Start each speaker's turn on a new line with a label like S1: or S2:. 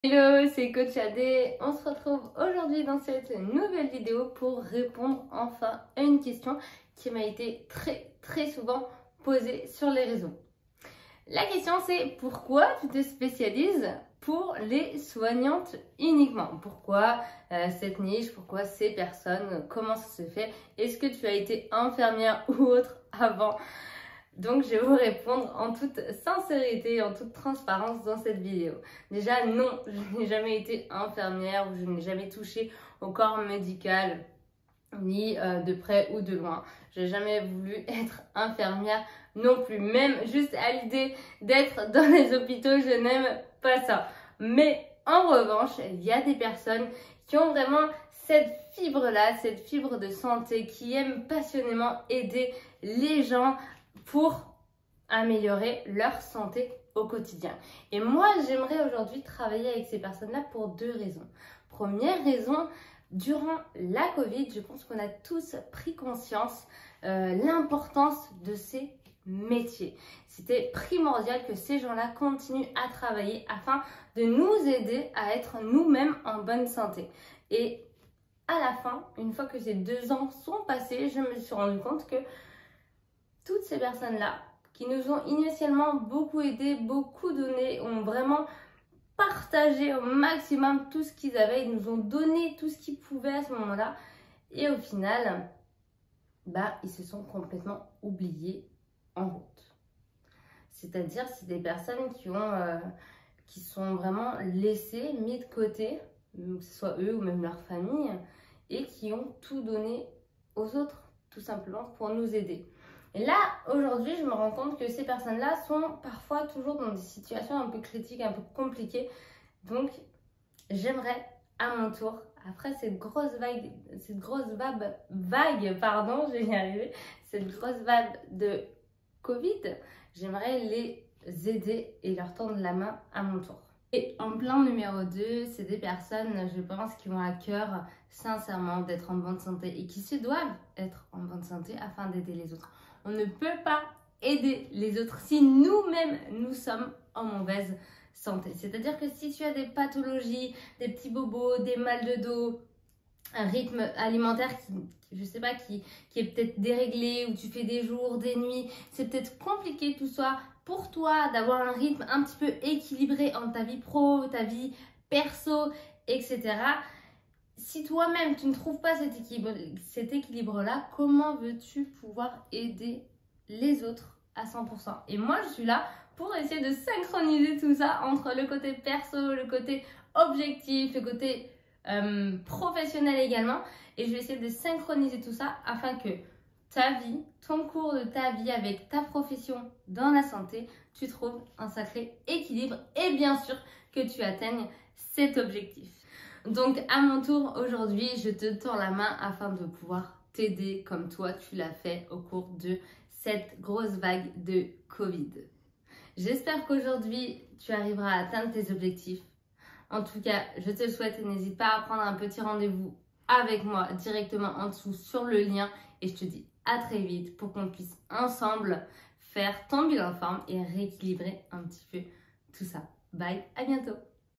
S1: Hello, c'est Coach Adé. On se retrouve aujourd'hui dans cette nouvelle vidéo pour répondre enfin à une question qui m'a été très souvent posée sur les réseaux. La question c'est pourquoi tu te spécialises pour les soignantes uniquement? Pourquoi cette niche? Pourquoi ces personnes? Comment ça se fait? Est-ce que tu as été infirmière ou autre avant? Donc, je vais vous répondre en toute sincérité, en toute transparence dans cette vidéo. Déjà, non, je n'ai jamais été infirmière ou je n'ai jamais touché au corps médical, ni de près ou de loin. Je n'ai jamais voulu être infirmière non plus. Même juste à l'idée d'être dans les hôpitaux, je n'aime pas ça. Mais en revanche, il y a des personnes qui ont vraiment cette fibre-là, cette fibre de santé, qui aiment passionnément aider les gens pour améliorer leur santé au quotidien. Et moi, j'aimerais aujourd'hui travailler avec ces personnes-là pour deux raisons. Première raison, durant la Covid, je pense qu'on a tous pris conscience l'importance de ces métiers. C'était primordial que ces gens-là continuent à travailler afin de nous aider à être nous-mêmes en bonne santé. Et à la fin, une fois que ces 2 ans sont passés, je me suis rendu compte que toutes ces personnes-là qui nous ont initialement beaucoup aidés, beaucoup donné, ont vraiment partagé au maximum tout ce qu'ils avaient. Ils nous ont donné tout ce qu'ils pouvaient à ce moment-là. Et au final, ils se sont complètement oubliés en route. C'est-à-dire, c'est des personnes qui sont vraiment laissées, mis de côté, que ce soit eux ou même leur famille, et qui ont tout donné aux autres, tout simplement pour nous aider. Et là, aujourd'hui, je me rends compte que ces personnes-là sont parfois toujours dans des situations un peu critiques, un peu compliquées. Donc, j'aimerais à mon tour, après cette grosse vague, cette grosse vague de Covid, j'aimerais les aider et leur tendre la main à mon tour. Et en plan numéro 2, c'est des personnes, je pense, qui ont à cœur sincèrement d'être en bonne santé et qui se doivent être en bonne santé afin d'aider les autres. On ne peut pas aider les autres si nous-mêmes, nous sommes en mauvaise santé. C'est-à-dire que si tu as des pathologies, des petits bobos, des mal de dos, un rythme alimentaire qui est peut-être déréglé, ou tu fais des jours, des nuits, c'est peut-être compliqué tout ça pour toi d'avoir un rythme un petit peu équilibré entre ta vie pro, ta vie perso, etc. Si toi-même tu ne trouves pas cet équilibre-là, comment veux-tu pouvoir aider les autres à 100%? Et moi, je suis là pour essayer de synchroniser tout ça entre le côté perso, le côté objectif, le côté professionnel également. Et je vais essayer de synchroniser tout ça afin que ta vie, ton cours de ta vie avec ta profession dans la santé, tu trouves un sacré équilibre et bien sûr que tu atteignes cet objectif. Donc à mon tour aujourd'hui, je te tends la main afin de pouvoir t'aider comme toi tu l'as fait au cours de cette grosse vague de Covid. J'espère qu'aujourd'hui tu arriveras à atteindre tes objectifs. En tout cas, je te le souhaite et n'hésite pas à prendre un petit rendez-vous avec moi directement en dessous sur le lien et je te dis à très vite pour qu'on puisse ensemble faire ton bilan de forme et rééquilibrer un petit peu tout ça. Bye, à bientôt!